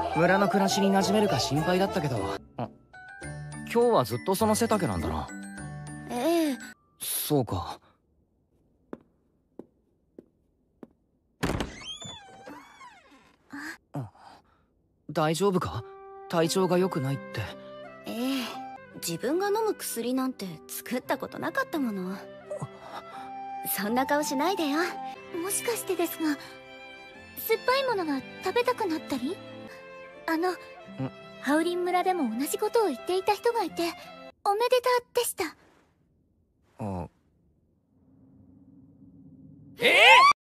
村の暮らしに馴染めるか心配だったけど、今日はずっとその背丈なんだな。 ええ。 そうか。大丈夫か？体調が良くないって。 ええ。自分が飲む薬なんて作ったことなかったもの。そんな顔しないでよ。 もしかしてですが、酸っぱいものが食べたくなったり？ハウリン村でも同じことを言っていた人がいて、おめでたでした。 あ。